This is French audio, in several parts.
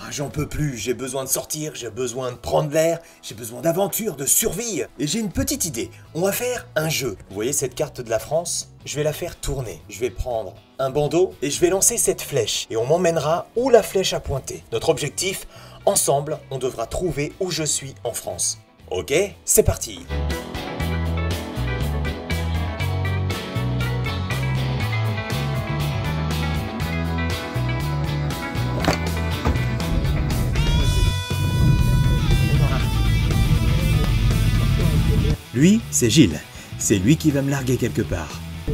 J'en peux plus, j'ai besoin de sortir, j'ai besoin de prendre l'air, j'ai besoin d'aventure, de survie. Et j'ai une petite idée, on va faire un jeu. Vous voyez cette carte de la France? Je vais la faire tourner. Je vais prendre un bandeau et je vais lancer cette flèche. Et on m'emmènera où la flèche a pointé. Notre objectif, ensemble, on devra trouver où je suis en France. Ok? C'est parti! Lui, c'est Gilles. C'est lui qui va me larguer quelque part.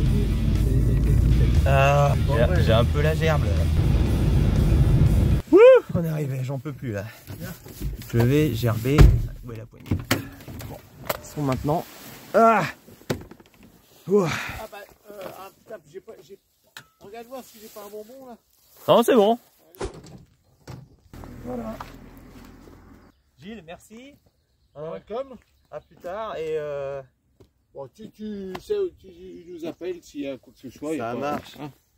Ah, j'ai un peu la gerbe là. Wouh, on est arrivé, j'en peux plus là. Je vais gerber. Où est la poignée? Bon, ils sont maintenant. Ah, ouh. Ah bah, regarde voir si j'ai pas un bonbon là. Non, c'est bon. Voilà. Gilles, merci. Welcome. À plus tard et Bon, tu sais, tu nous appelles s'il y a quoi que ce soit. ça marche.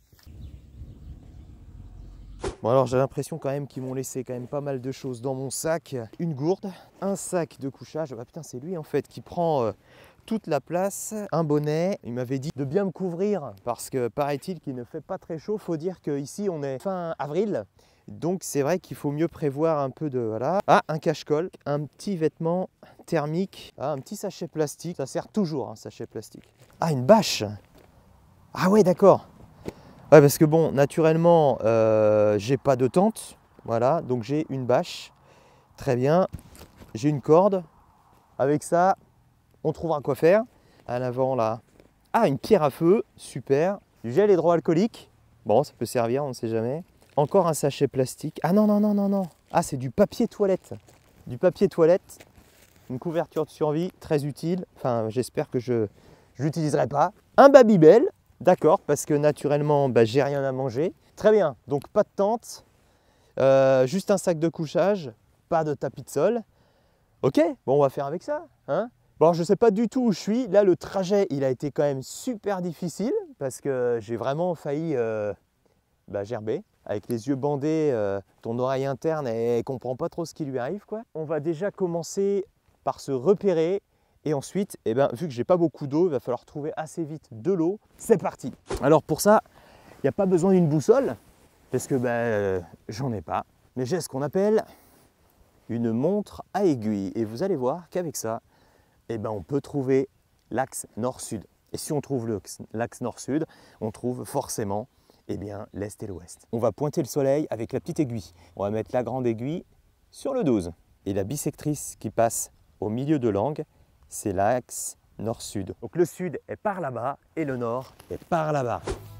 Bon alors j'ai l'impression quand même qu'ils m'ont laissé quand même pas mal de choses dans mon sac. Une gourde, un sac de couchage. Ah putain, c'est lui en fait qui prend toute la place. Un bonnet. Il m'avait dit de bien me couvrir parce que paraît-il qu'il ne fait pas très chaud. Faut dire qu'ici on est fin avril. Donc c'est vrai qu'il faut mieux prévoir un peu de... Voilà. Ah, un cache-colle, un petit vêtement thermique, ah, un petit sachet plastique. Ça sert toujours un sachet plastique. Ah, une bâche. Ah ouais, d'accord. Ouais, parce que bon, naturellement, j'ai pas de tente. Voilà, donc j'ai une bâche. Très bien. J'ai une corde. Avec ça, on trouvera quoi faire. À l'avant, là. Ah, une pierre à feu. Super. Du gel hydroalcoolique. Bon, ça peut servir, on ne sait jamais. Encore un sachet plastique. Ah non, non, non, non, non. Ah, c'est du papier toilette. Du papier toilette. Une couverture de survie très utile. Enfin, j'espère que je l'utiliserai pas. Un Babybel. D'accord, parce que naturellement, bah, j'ai rien à manger. Très bien. Donc, pas de tente. Juste un sac de couchage. Pas de tapis de sol. Ok, bon, on va faire avec ça. Hein. Bon, je ne sais pas du tout où je suis. Là, le trajet, il a été quand même super difficile parce que j'ai vraiment failli gerber. Avec les yeux bandés, ton oreille interne, elle ne comprend pas trop ce qui lui arrive, quoi. On va déjà commencer par se repérer et ensuite, vu que j'ai pas beaucoup d'eau, il va falloir trouver assez vite de l'eau. C'est parti. Alors pour ça, il n'y a pas besoin d'une boussole parce que j'en ai pas. Mais j'ai ce qu'on appelle une montre à aiguille et vous allez voir qu'avec ça, on peut trouver l'axe nord-sud. Et si on trouve l'axe nord-sud, on trouve forcément l'est et l'ouest. On va pointer le soleil avec la petite aiguille. On va mettre la grande aiguille sur le 12. Et la bisectrice qui passe au milieu de l'angle, c'est l'axe nord-sud. Donc le sud est par là-bas et le nord est par là-bas.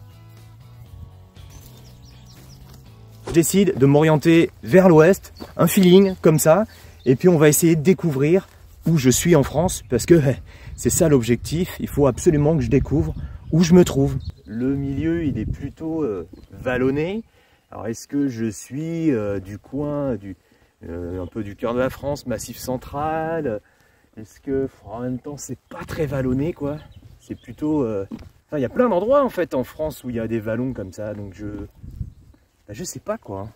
Je décide de m'orienter vers l'ouest, un feeling comme ça, et puis on va essayer de découvrir où je suis en France, parce que c'est ça l'objectif, il faut absolument que je découvre où je me trouve. Le milieu, il est plutôt vallonné. Alors, est-ce que je suis du coin, un peu du cœur de la France, Massif central? Est-ce que, en même temps, c'est pas très vallonné, quoi? C'est plutôt... Enfin, il y a plein d'endroits, en fait, en France où il y a des vallons comme ça, donc je sais pas, quoi.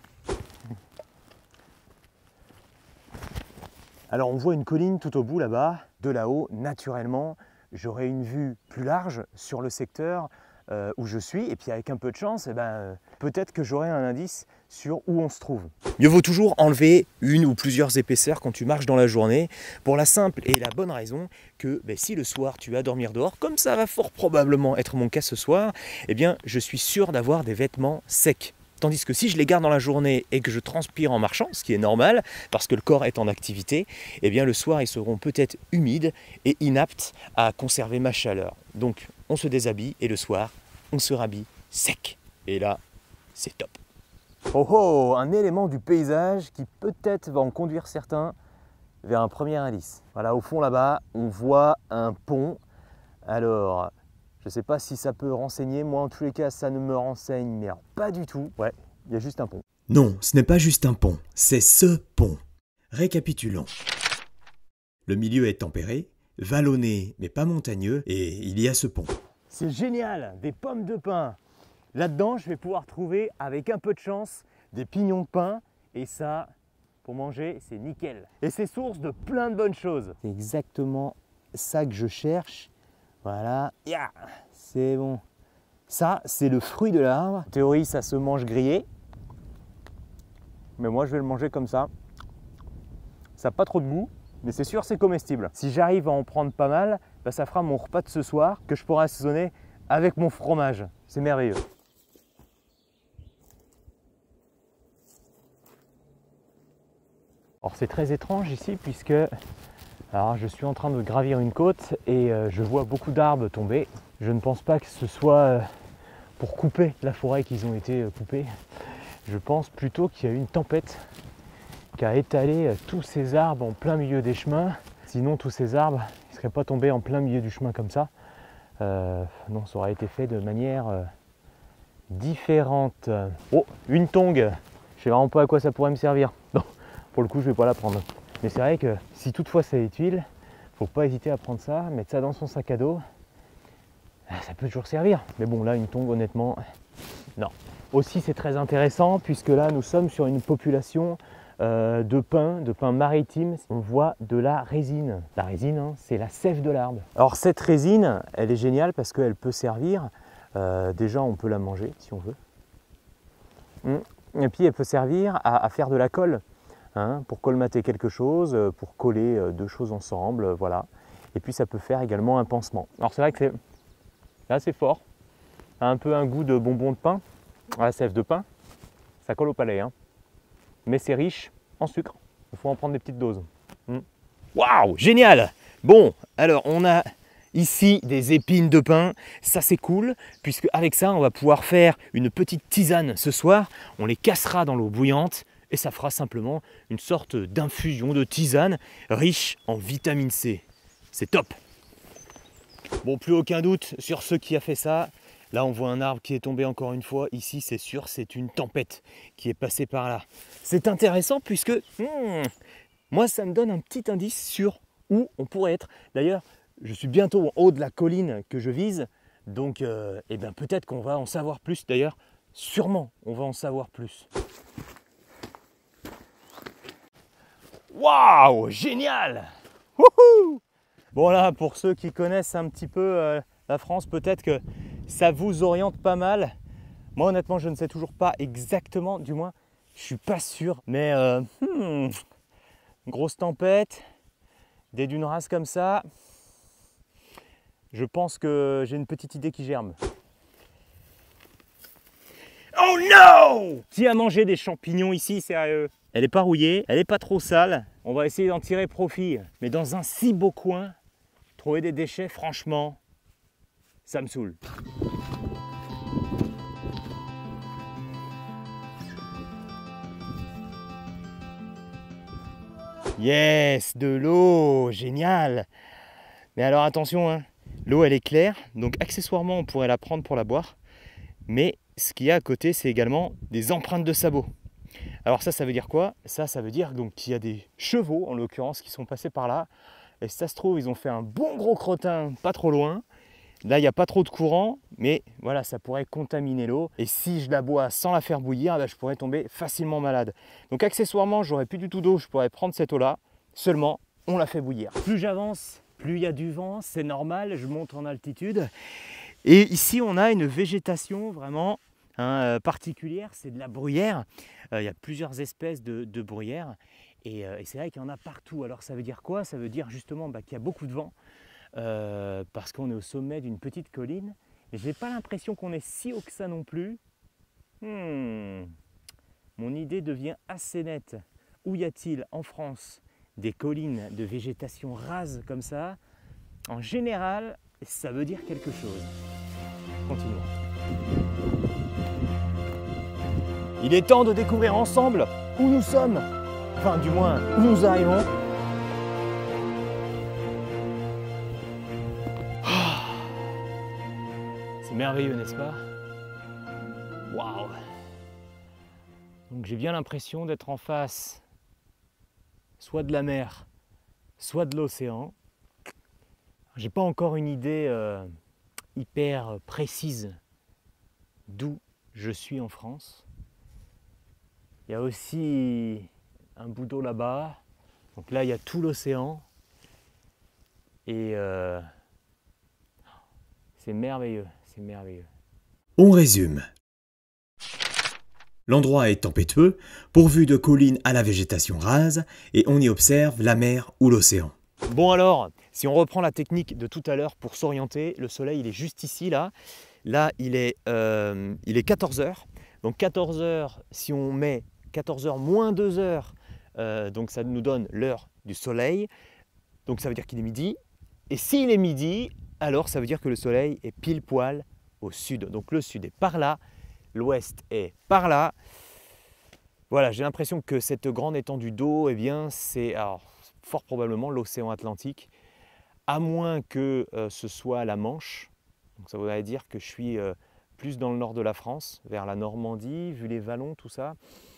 Alors, on voit une colline tout au bout, là-bas. De là-haut, naturellement, j'aurai une vue plus large sur le secteur où je suis, et puis avec un peu de chance, peut-être que j'aurai un indice sur où on se trouve. Mieux vaut toujours enlever une ou plusieurs épaisseurs quand tu marches dans la journée, pour la simple et la bonne raison que si le soir tu vas dormir dehors, comme ça va fort probablement être mon cas ce soir, je suis sûr d'avoir des vêtements secs. Tandis que si je les garde dans la journée et que je transpire en marchant, ce qui est normal, parce que le corps est en activité, le soir ils seront peut-être humides et inaptes à conserver ma chaleur. Donc on se déshabille et le soir, on se rhabille sec. Et là, c'est top. Oh oh, un élément du paysage qui peut-être va en conduire certains vers un premier indice. Voilà, au fond là-bas, on voit un pont. Alors... je ne sais pas si ça peut renseigner, moi en tous les cas ça ne me renseigne, mais alors, pas du tout. Ouais, il y a juste un pont. Non, ce n'est pas juste un pont, c'est ce pont. Récapitulons. Le milieu est tempéré, vallonné mais pas montagneux, et il y a ce pont. C'est génial, des pommes de pin. Là-dedans, je vais pouvoir trouver, avec un peu de chance, des pignons de pin Et ça, pour manger, c'est nickel. Et c'est source de plein de bonnes choses. C'est exactement ça que je cherche. Voilà, yeah, c'est bon. Ça, c'est le fruit de l'arbre. En théorie, ça se mange grillé. Mais moi, je vais le manger comme ça. Ça n'a pas trop de goût, mais c'est sûr, c'est comestible. Si j'arrive à en prendre pas mal, bah, ça fera mon repas de ce soir que je pourrai assaisonner avec mon fromage. C'est merveilleux. Alors c'est très étrange ici puisque alors, je suis en train de gravir une côte et je vois beaucoup d'arbres tomber. Je ne pense pas que ce soit pour couper la forêt qu'ils ont été coupés. Je pense plutôt qu'il y a eu une tempête qui a étalé tous ces arbres en plein milieu des chemins. Sinon tous ces arbres ne seraient pas tombés en plein milieu du chemin comme ça. Non, ça aurait été fait de manière différente. Oh, une tongue. Je sais vraiment pas à quoi ça pourrait me servir. Non, pour le coup, je vais pas la prendre. Mais c'est vrai que si toutefois ça est utile, faut pas hésiter à prendre ça, mettre ça dans son sac à dos. Ça peut toujours servir. Mais bon, là, une tongue, honnêtement, non. Aussi, c'est très intéressant puisque là, nous sommes sur une population de pins maritimes. On voit de la résine. La résine, hein, c'est la sève de l'arbre. Alors cette résine, elle est géniale parce qu'elle peut servir. Déjà, on peut la manger si on veut. Et puis, elle peut servir à faire de la colle. Hein, pour colmater quelque chose, pour coller deux choses ensemble, voilà. Et puis ça peut faire également un pansement. Alors c'est vrai que c'est assez fort, ça a un peu un goût de bonbon de pain, à la sève de pain, ça colle au palais, hein. Mais c'est riche en sucre, il faut en prendre des petites doses. Waouh, génial! Bon, alors on a ici des épines de pin, ça c'est cool, puisque avec ça on va pouvoir faire une petite tisane ce soir, on les cassera dans l'eau bouillante, et ça fera simplement une sorte d'infusion de tisane riche en vitamine C. C'est top! Bon, plus aucun doute sur ce qui a fait ça. Là, on voit un arbre qui est tombé encore une fois. Ici, c'est sûr, c'est une tempête qui est passée par là. C'est intéressant puisque moi, ça me donne un petit indice sur où on pourrait être. D'ailleurs, je suis bientôt en haut de la colline que je vise. Donc, eh bien, peut-être qu'on va en savoir plus. D'ailleurs, sûrement, on va en savoir plus. Waouh, génial! Wouhou! Bon là, pour ceux qui connaissent un petit peu la France, peut-être que ça vous oriente pas mal. Moi honnêtement, je ne sais toujours pas exactement, du moins, je suis pas sûr. Mais grosse tempête, des dunes rases comme ça, je pense que j'ai une petite idée qui germe. Oh no! Qui a mangé des champignons ici, sérieux? Elle n'est pas rouillée, elle n'est pas trop sale. On va essayer d'en tirer profit. Mais dans un si beau coin, trouver des déchets, franchement, ça me saoule. Yes, de l'eau, génial! Mais alors attention, hein, l'eau elle est claire, donc accessoirement on pourrait la prendre pour la boire. Mais ce qu'il y a à côté, c'est également des empreintes de sabots. Alors ça veut dire quoi? Ça veut dire donc qu'il y a des chevaux, en l'occurrence, qui sont passés par là. Et si ça se trouve, ils ont fait un bon gros crottin pas trop loin. Là, il n'y a pas trop de courant, mais voilà, ça pourrait contaminer l'eau. Et si je la bois sans la faire bouillir, je pourrais tomber facilement malade. Donc accessoirement, j'aurais plus du tout d'eau, je pourrais prendre cette eau-là. Seulement, on la fait bouillir. Plus j'avance, plus il y a du vent, c'est normal, je monte en altitude. Et ici, on a une végétation vraiment particulière, c'est de la bruyère. Il y a plusieurs espèces de bruyères et c'est vrai qu'il y en a partout. Alors ça veut dire quoi? Ça veut dire justement qu'il y a beaucoup de vent parce qu'on est au sommet d'une petite colline. Mais je n'ai pas l'impression qu'on est si haut que ça non plus. Mon idée devient assez nette. Où y a-t-il en France des collines de végétation rase comme ça? En général, ça veut dire quelque chose. Continuons. Il est temps de découvrir ensemble où nous sommes, enfin du moins où nous arrivons. C'est merveilleux, n'est-ce pas? Waouh! Donc j'ai bien l'impression d'être en face soit de la mer, soit de l'océan. J'ai pas encore une idée hyper précise d'où je suis en France. Il y a aussi un bout d'eau là-bas. Donc là, il y a tout l'océan. Et c'est merveilleux, c'est merveilleux. On résume. L'endroit est tempétueux, pourvu de collines à la végétation rase, et on y observe la mer ou l'océan. Bon alors, si on reprend la technique de tout à l'heure pour s'orienter, le soleil il est juste ici, là. Là, il est 14h. Donc 14h, si on met 14h moins 2h, donc ça nous donne l'heure du soleil. Donc ça veut dire qu'il est midi. Et s'il est midi, alors ça veut dire que le soleil est pile poil au sud. Donc le sud est par là, l'ouest est par là. Voilà, j'ai l'impression que cette grande étendue d'eau, eh bien, c'est fort probablement l'océan Atlantique, à moins que ce soit la Manche. Donc ça voudrait dire que je suis plus dans le nord de la France, vers la Normandie, vu les vallons, tout ça.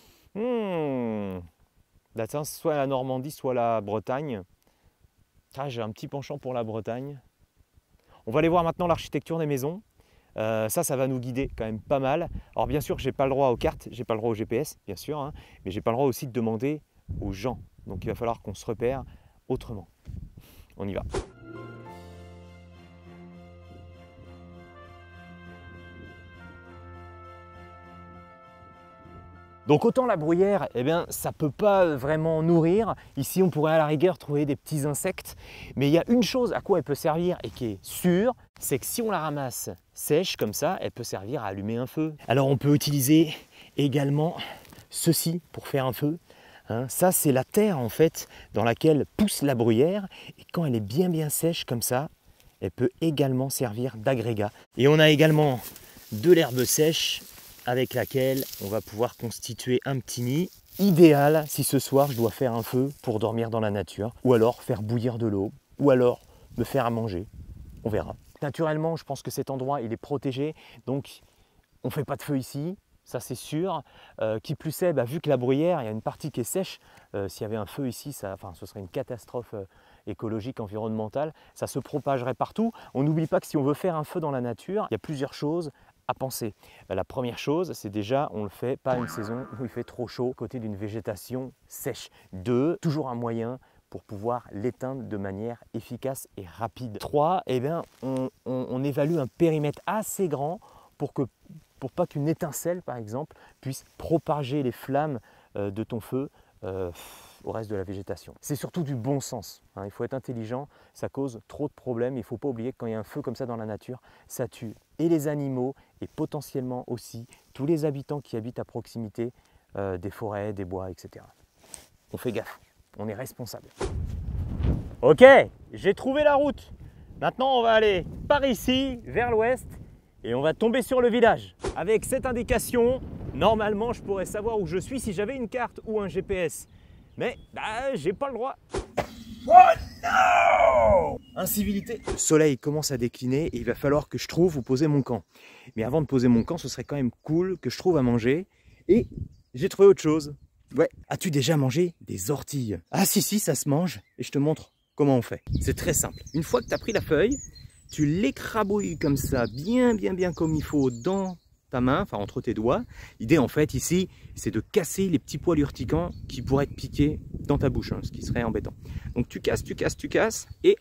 Soit la Normandie, soit la Bretagne. Ah, j'ai un petit penchant pour la Bretagne. On va aller voir maintenant l'architecture des maisons. Ça va nous guider quand même pas mal. Alors bien sûr, j'ai pas le droit aux cartes, j'ai pas le droit au GPS, bien sûr, hein, mais j'ai pas le droit aussi de demander aux gens. Donc il va falloir qu'on se repère autrement. On y va. Donc autant la bruyère, eh bien, ça ne peut pas vraiment nourrir. Ici, on pourrait à la rigueur trouver des petits insectes. Mais il y a une chose à quoi elle peut servir et qui est sûre, c'est que si on la ramasse sèche comme ça, elle peut servir à allumer un feu. Alors on peut utiliser également ceci pour faire un feu. Ça, c'est la terre en fait dans laquelle pousse la bruyère. Et quand elle est bien sèche comme ça, elle peut également servir d'agrégat. Et on a également de l'herbe sèche avec laquelle on va pouvoir constituer un petit nid. Idéal si ce soir je dois faire un feu pour dormir dans la nature, ou alors faire bouillir de l'eau, ou alors me faire à manger, on verra. Naturellement, je pense que cet endroit il est protégé, donc on ne fait pas de feu ici, ça c'est sûr. Qui plus est, vu que la bruyère, il y a une partie qui est sèche, s'il y avait un feu ici, ce serait une catastrophe écologique, environnementale, ça se propagerait partout. On n'oublie pas que si on veut faire un feu dans la nature, il y a plusieurs choses à penser. La première chose, c'est déjà, on ne le fait pas une saison où il fait trop chaud, côté d'une végétation sèche. 2, toujours un moyen pour pouvoir l'éteindre de manière efficace et rapide. 3, on évalue un périmètre assez grand pour pas qu'une étincelle, par exemple, puisse propager les flammes de ton feu au reste de la végétation. C'est surtout du bon sens, hein. Il faut être intelligent, ça cause trop de problèmes. Il ne faut pas oublier que quand il y a un feu comme ça dans la nature, ça tue et les animaux et potentiellement aussi tous les habitants qui habitent à proximité des forêts, des bois, etc. On fait gaffe, on est responsable. Ok, j'ai trouvé la route. Maintenant on va aller par ici, vers l'ouest, et on va tomber sur le village. Avec cette indication, normalement je pourrais savoir où je suis si j'avais une carte ou un GPS. Mais j'ai pas le droit. Oh non! Incivilité. Le soleil commence à décliner et il va falloir que je trouve où poser mon camp. Mais avant de poser mon camp, ce serait quand même cool que je trouve à manger. Et j'ai trouvé autre chose. Ouais. As-tu déjà mangé des orties? Ah si, ça se mange. Et je te montre comment on fait. C'est très simple. Une fois que tu as pris la feuille, tu l'écrabouilles comme ça, bien comme il faut dans ta main, enfin entre tes doigts. L'idée en fait ici, c'est de casser les petits poils urticants qui pourraient te piquer dans ta bouche, ce qui serait embêtant. Donc tu casses et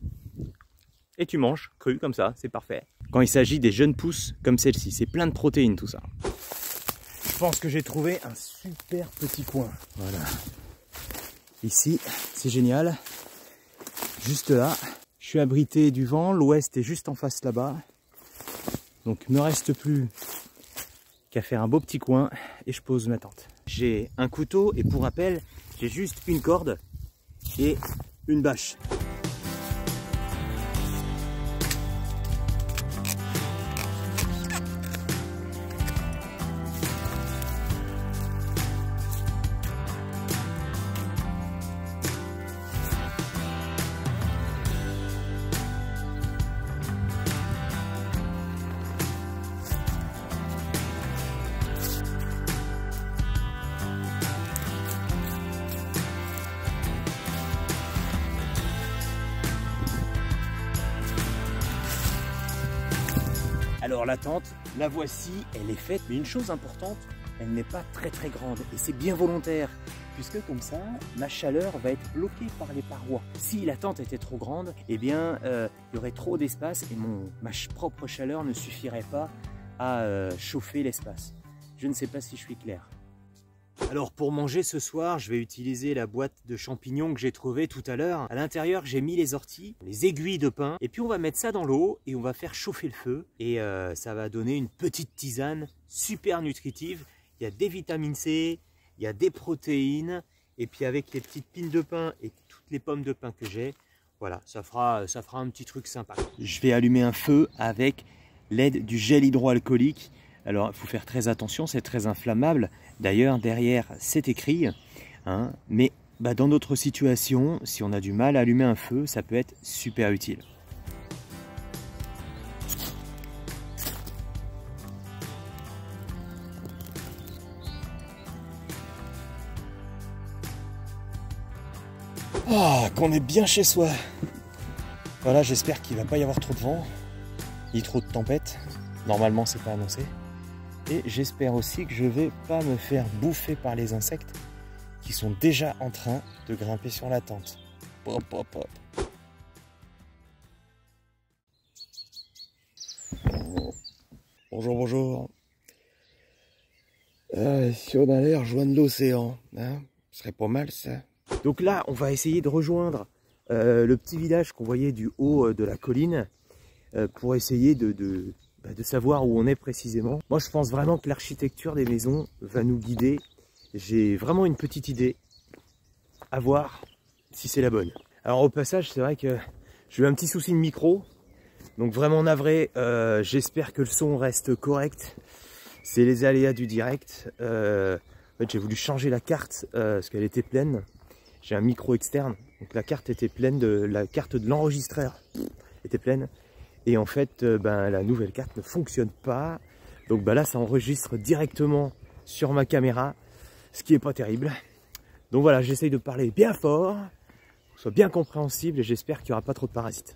tu manges cru comme ça, c'est parfait. Quand il s'agit des jeunes pousses comme celle-ci, c'est plein de protéines tout ça. Je pense que j'ai trouvé un super petit coin. Voilà. Ici, c'est génial. Juste là, je suis abrité du vent, l'ouest est juste en face là-bas. Donc il ne me reste plus qu'à faire un beau petit coin et je pose ma tente. J'ai un couteau et pour rappel, j'ai juste une corde et une bâche. Alors la tente, la voici, elle est faite. Mais une chose importante, elle n'est pas très grande et c'est bien volontaire puisque comme ça ma chaleur va être bloquée par les parois. Si la tente était trop grande, eh bien il y aurait trop d'espace et ma propre chaleur ne suffirait pas à chauffer l'espace. Je ne sais pas si je suis clair. Alors pour manger ce soir, je vais utiliser la boîte de champignons que j'ai trouvée tout à l'heure. À l'intérieur, j'ai mis les orties, les aiguilles de pin, et puis on va mettre ça dans l'eau et on va faire chauffer le feu. Et ça va donner une petite tisane super nutritive. Il y a des vitamines C, il y a des protéines, et puis avec les petites piles de pin et toutes les pommes de pin que j'ai, voilà, ça fera un petit truc sympa. Je vais allumer un feu avec l'aide du gel hydroalcoolique. Alors, il faut faire très attention, c'est très inflammable. D'ailleurs, derrière, c'est écrit. Hein, mais dans d'autres situations, si on a du mal à allumer un feu, ça peut être super utile. Oh, qu'on est bien chez soi. Voilà, j'espère qu'il ne va pas y avoir trop de vent, ni trop de tempête. Normalement, c'est pas annoncé. Et j'espère aussi que je ne vais pas me faire bouffer par les insectes qui sont déjà en train de grimper sur la tente. Hop, hop, hop. Bonjour, bonjour. Si on allait rejoindre l'océan, hein, ce serait pas mal ça. Donc là, on va essayer de rejoindre le petit village qu'on voyait du haut de la colline pour essayer de savoir où on est précisément. Moi, je pense vraiment que l'architecture des maisons va nous guider. J'ai vraiment une petite idée à voir si c'est la bonne. Alors au passage, c'est vrai que j'ai eu un petit souci de micro, donc vraiment navré. J'espère que le son reste correct. C'est les aléas du direct. En fait, j'ai voulu changer la carte parce qu'elle était pleine. J'ai un micro externe, donc la carte était pleine, la carte de l'enregistreur était pleine. Et en fait, la nouvelle carte ne fonctionne pas. Donc là, ça enregistre directement sur ma caméra, ce qui n'est pas terrible. Donc voilà, j'essaye de parler bien fort, que ce soit bien compréhensible et j'espère qu'il n'y aura pas trop de parasites.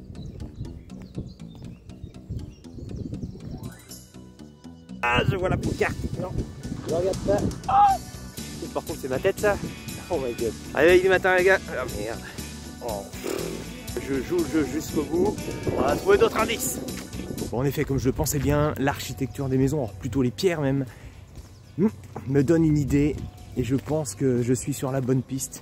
Ah, je vois la carte. Non, je regarde ça. Ah, par contre, c'est ma tête, ça. Oh my god. Allez, il est matin, les gars. Ah merde. Oh. Je joue le jeu jusqu'au bout. On va trouver d'autres indices. Bon, en effet, comme je le pensais bien, l'architecture des maisons, alors plutôt les pierres même, me donne une idée et je pense que je suis sur la bonne piste.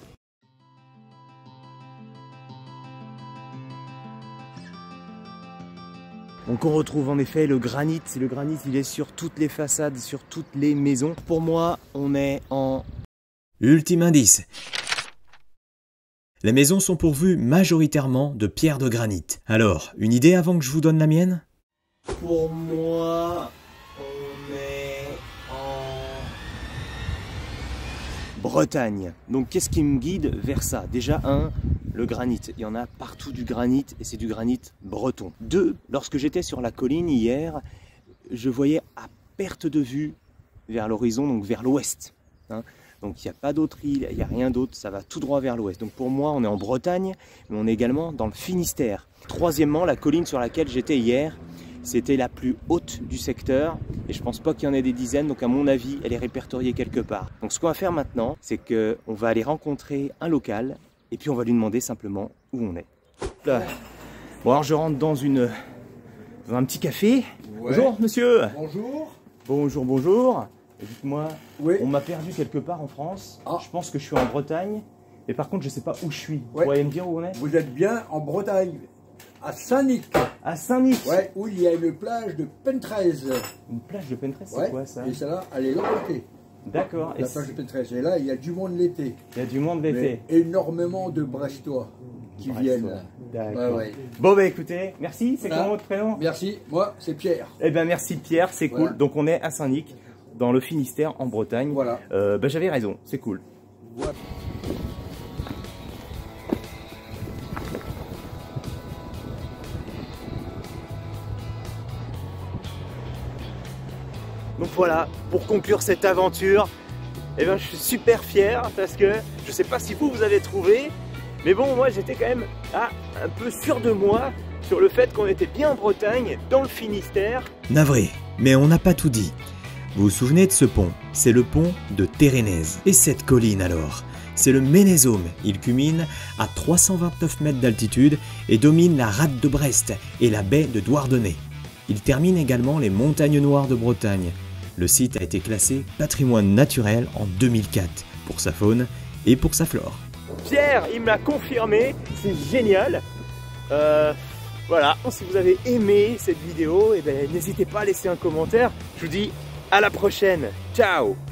Donc on retrouve en effet le granit. Le granit, il est sur toutes les façades, sur toutes les maisons. Pour moi, on est en... Ultime indice. Les maisons sont pourvues majoritairement de pierres de granit. Alors, une idée avant que je vous donne la mienne? Pour moi, on est en Bretagne. Donc qu'est-ce qui me guide vers ça? Déjà, le granit. Il y en a partout du granit et c'est du granit breton. 2, lorsque j'étais sur la colline hier, je voyais à perte de vue vers l'horizon, donc vers l'ouest. Hein. Donc il n'y a pas d'autre île, il n'y a rien d'autre, ça va tout droit vers l'ouest. Donc pour moi, on est en Bretagne, mais on est également dans le Finistère. Troisièmement, la colline sur laquelle j'étais hier, c'était la plus haute du secteur. Et je pense pas qu'il y en ait des dizaines, donc à mon avis, elle est répertoriée quelque part. Donc ce qu'on va faire maintenant, c'est qu'on va aller rencontrer un local, et puis on va lui demander simplement où on est. Là. Bon alors je rentre dans un petit café. Ouais. Bonjour monsieur. Bonjour. Bonjour, bonjour. Dites-moi, oui. On m'a perdu quelque part en France. Ah. Je pense que je suis en Bretagne. Mais par contre, je ne sais pas où je suis. Ouais. Vous pourriez me dire où on est? Vous êtes bien en Bretagne, à Saint-Nic. À Saint-Nic? Ouais, où il y a une plage de Pentrez. Une plage de Pentrez, c'est quoi ça? Et celle-là, elle est là côté. D'accord. La plage de Pentrez. Et là, il y a du monde l'été. Il y a du monde l'été. Énormément de Brestois qui viennent. D'accord. Ouais. Bon, bah écoutez, merci. C'est comment votre prénom? Merci. Moi, c'est Pierre. Eh bien, merci Pierre, c'est cool. Donc, on est à Saint-Nic, dans le Finistère, en Bretagne. Voilà. J'avais raison, c'est cool. Voilà. Donc voilà, pour conclure cette aventure, eh ben, je suis super fier parce que je ne sais pas si vous avez trouvé, mais bon, moi j'étais quand même un peu sûr de moi sur le fait qu'on était bien en Bretagne, dans le Finistère. Navré, mais on n'a pas tout dit. Vous vous souvenez de ce pont? C'est le pont de Térénèse. Et cette colline alors? C'est le Ménésome. Il culmine à 329 mètres d'altitude et domine la rade de Brest et la baie de Douarnenez. Il termine également les montagnes noires de Bretagne. Le site a été classé patrimoine naturel en 2004 pour sa faune et pour sa flore. Pierre, il me l'a confirmé, c'est génial. Voilà, si vous avez aimé cette vidéo, n'hésitez pas à laisser un commentaire. Je vous dis à la prochaine. Ciao!